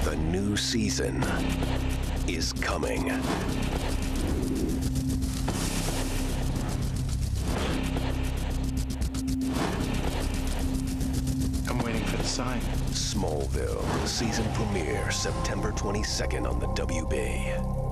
The new season is coming. I'm waiting for the sign. Smallville, season premiere, September 22nd on the WB.